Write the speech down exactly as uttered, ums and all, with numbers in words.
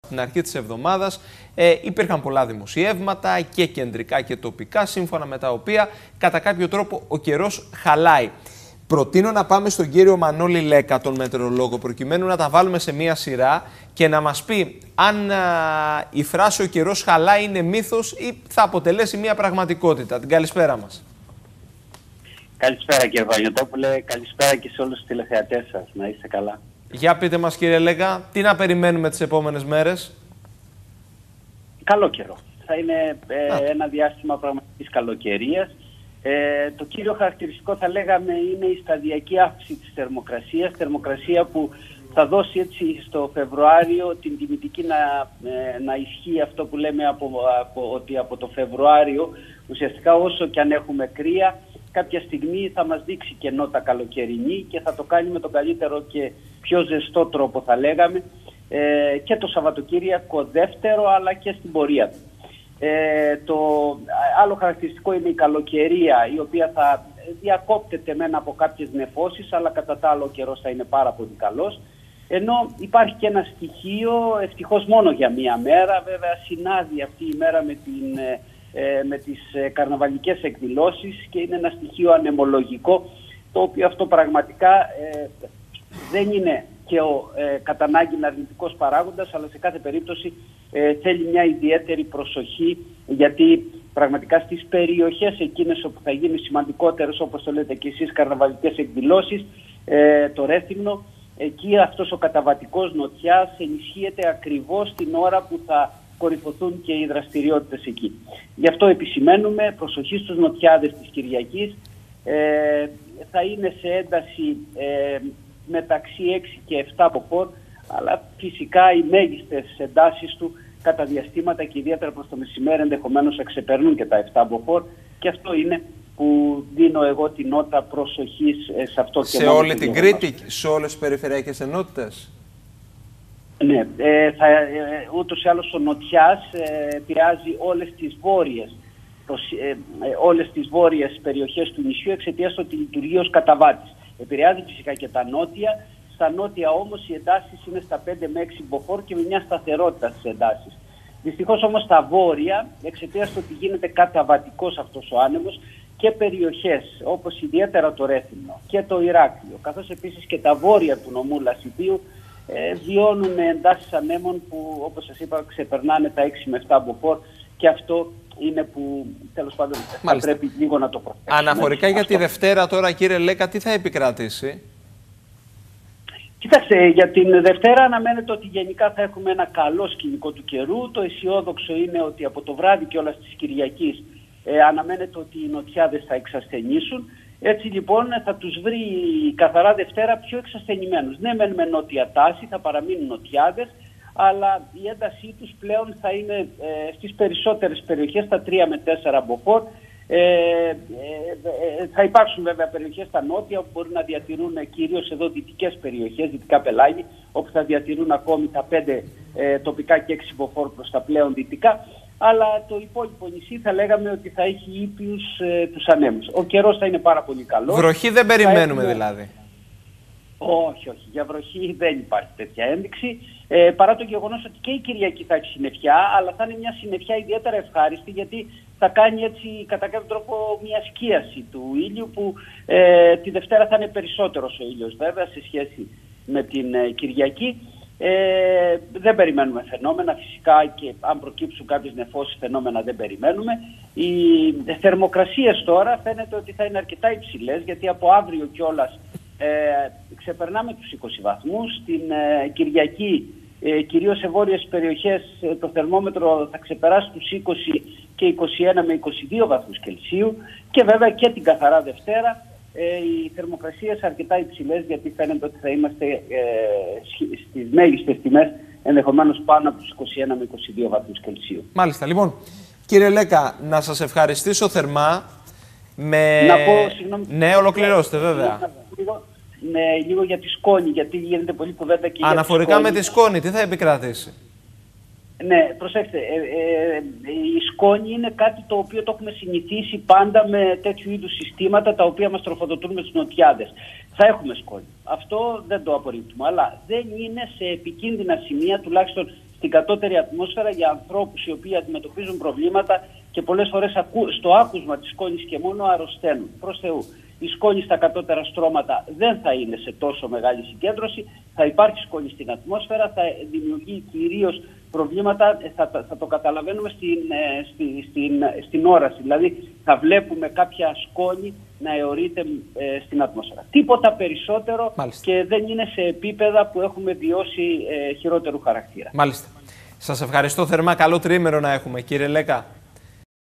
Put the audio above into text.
στην αρχή της εβδομάδας ε, υπήρχαν πολλά δημοσιεύματα και κεντρικά και τοπικά, σύμφωνα με τα οποία κατά κάποιο τρόπο ο καιρός χαλάει. Προτείνω να πάμε στον κύριο Μανώλη Λέκα, τον μετεωρολόγο, προκειμένου να τα βάλουμε σε μία σειρά και να μας πει αν α, η φράση «ο καιρός χαλάει» είναι μύθος ή θα αποτελέσει μία πραγματικότητα. Την καλησπέρα μας. Καλησπέρα κύριε Βαγιωτόπουλε, καλησπέρα και σε όλους τους τηλεθεατές σας. Να είστε καλά. Για πείτε μας κύριε Λέκα, τι να περιμένουμε τις επόμενες μέρες? Καλό καιρό. Θα είναι ε, ένα διάστημα πραγματικής καλοκαιρίας. Ε, το κύριο χαρακτηριστικό θα λέγαμε είναι η σταδιακή αύξηση της θερμοκρασίας. Θερμοκρασία που θα δώσει έτσι στο Φεβρουάριο την τιμητική να, ε, να ισχύει αυτό που λέμε από, από, ότι από το Φεβρουάριο ουσιαστικά όσο και αν έχουμε κρύα κάποια στιγμή θα μας δείξει και νότα καλοκαιρινή και θα το κάνει με τον καλύτερο και πιο ζεστό τρόπο θα λέγαμε ε, και το Σαββατοκύριακο δεύτερο αλλά και στην πορεία του. Ε, το άλλο χαρακτηριστικό είναι η καλοκαιρία, η οποία θα διακόπτεται μεν από κάποιες νεφώσεις, αλλά κατά τα άλλο ο καιρός θα είναι πάρα πολύ καλός. Ενώ υπάρχει και ένα στοιχείο, ευτυχώς μόνο για μία μέρα, βέβαια συνάδει αυτή η μέρα με, την, ε, με τις καρναβαλικές εκδηλώσεις και είναι ένα στοιχείο ανεμολογικό, το οποίο αυτό πραγματικά ε, δεν είναι και ο ε, κατά ανάγκη αρνητικός παράγοντας, αλλά σε κάθε περίπτωση ε, θέλει μια ιδιαίτερη προσοχή, γιατί πραγματικά στις περιοχές εκείνες όπου θα γίνει σημαντικότερες, όπως το λέτε και εσείς, καρναβαλικές εκδηλώσεις, ε, το Ρέθυμνο, εκεί αυτός ο καταβατικός νοτιάς ενισχύεται ακριβώς την ώρα που θα κορυφωθούν και οι δραστηριότητες εκεί. Γι' αυτό επισημαίνουμε προσοχή στους νοτιάδες της Κυριακής, ε, θα είναι σε ένταση ε, μεταξύ έξι και επτά μποφόρ, αλλά φυσικά οι μέγιστες εντάσεις του κατά διαστήματα και ιδιαίτερα προς το μεσημέρι ενδεχομένως θα ξεπερνούν και τα επτά μποφόρ και αυτό είναι που δίνω εγώ την νότα προσοχής σε αυτό. Σε και όλη την Κρήτη, σε όλες τις περιφερειακές ενότητες. Ναι, ε, θα, ε, ούτως ή άλλως ο νοτιάς ε, επηρεάζει όλες τις βόρειες, προς, ε, ε, όλες τις βόρειες περιοχές του νησιού εξαιτίας ότι λειτουργεί ως καταβάτης. Επηρεάζει φυσικά και τα νότια. Στα νότια όμως οι εντάσεις είναι στα πέντε με έξι μποφόρ και με μια σταθερότητα στις εντάσεις. Δυστυχώς όμως στα βόρεια, εξαιτίας του ότι γίνεται καταβατικός αυτός ο άνεμος, και περιοχές όπως ιδιαίτερα το Ρέθυμνο και το Ηράκλειο, καθώς επίσης και τα βόρεια του νομού Λασιβίου, ε, βιώνουν εντάσεις ανέμων που, όπως σας είπα, ξεπερνάνε τα έξι με επτά μποφόρ και αυτό είναι που τέλος πάντων θα πρέπει λίγο να το προσέξουμε. Αναφορικά για αυτό. τη Δευτέρα τώρα, κύριε Λέκα, τι θα επικρατήσει? Κοίταξε, για την Δευτέρα αναμένεται ότι γενικά θα έχουμε ένα καλό σκηνικό του καιρού. Το αισιόδοξο είναι ότι από το βράδυ κιόλας της Κυριακής ε, αναμένεται ότι οι νοτιάδες θα εξασθενήσουν. Έτσι λοιπόν θα τους βρει καθαρά Δευτέρα πιο εξασθενημένους. Ναι, μεν με νότια τάση, θα παραμείνουν νοτιάδες, αλλά η έντασή τους πλέον θα είναι ε, στις περισσότερες περιοχές, στα τρία με τέσσερα μποφόρ. Ε, ε, ε, θα υπάρξουν βέβαια περιοχές στα νότια όπου μπορεί να διατηρούν κυρίως εδώ δυτικές περιοχές, δυτικά πελάγη, όπου θα διατηρούν ακόμη τα πέντε ε, τοπικά και έξι μποφόρ προς τα πλέον δυτικά. Αλλά το υπόλοιπο νησί θα λέγαμε ότι θα έχει ήπιους ε, τους ανέμους. Ο καιρός θα είναι πάρα πολύ καλός. Βροχή δεν περιμένουμε έχουμε... δηλαδή? Όχι, όχι. Για βροχή δεν υπάρχει τέτοια ένδειξη. Ε, παρά το γεγονός ότι και η Κυριακή θα έχει συννεφιά, αλλά θα είναι μια συννεφιά ιδιαίτερα ευχάριστη, γιατί θα κάνει έτσι κατά κάποιο τρόπο μια σκίαση του ήλιου, που ε, τη Δευτέρα θα είναι περισσότερος ο ήλιος βέβαια σε σχέση με την ε, Κυριακή. Ε, δεν περιμένουμε φαινόμενα, φυσικά, και αν προκύψουν κάποιες νεφώσεις φαινόμενα δεν περιμένουμε. Οι θερμοκρασίες τώρα φαίνεται ότι θα είναι αρκετά υψηλές, γιατί από αύριο κιόλας ε, ξεπερνάμε τους είκοσι βαθμούς. Την ε, Κυριακή, ε, κυρίως σε βόρειες περιοχές, ε, το θερμόμετρο θα ξεπεράσει τους είκοσι και είκοσι ένα με είκοσι δύο βαθμούς Κελσίου, και βέβαια και την καθαρά Δευτέρα Ε, οι θερμοκρασίες αρκετά υψηλές, γιατί φαίνεται ότι θα είμαστε ε, στις μέγιστες τιμές, ενδεχομένως πάνω από τους είκοσι ένα με είκοσι δύο βαθμούς Κελσίου. Μάλιστα. Λοιπόν, κύριε Λέκα, να σας ευχαριστήσω θερμά. Με... Να πω, συγγνώμη, ναι, ολοκληρώστε βέβαια. Λίγο, ναι, λίγο για τη σκόνη, γιατί γίνεται πολύ κουβέντα και αναφορικά για τη σκόνη. με τη σκόνη, τι θα επικρατήσει? Ναι, προσέξτε, ε, ε, η σκόνη είναι κάτι το οποίο το έχουμε συνηθίσει πάντα με τέτοιου είδους συστήματα τα οποία μας τροφοδοτούν με τους νοτιάδες. Θα έχουμε σκόνη. Αυτό δεν το απορρίπτουμε, αλλά δεν είναι σε επικίνδυνα σημεία, τουλάχιστον στην κατώτερη ατμόσφαιρα για ανθρώπους οι οποίοι αντιμετωπίζουν προβλήματα και πολλές φορές στο άκουσμα της σκόνης και μόνο αρρωσταίνουν. Προς Θεού. Η σκόνη στα κατώτερα στρώματα δεν θα είναι σε τόσο μεγάλη συγκέντρωση, θα υπάρχει σκόνη στην ατμόσφαιρα, θα δημιουργεί κυρίως προβλήματα, θα, θα το καταλαβαίνουμε στην, στη, στην, στην όραση, δηλαδή θα βλέπουμε κάποια σκόνη να αιωρείται ε, στην ατμόσφαιρα. Τίποτα περισσότερο. Μάλιστα. Και δεν είναι σε επίπεδα που έχουμε βιώσει ε, χειρότερου χαρακτήρα. Μάλιστα. Σας ευχαριστώ θερμά, καλό τριήμερο να έχουμε, κύριε Λέκα.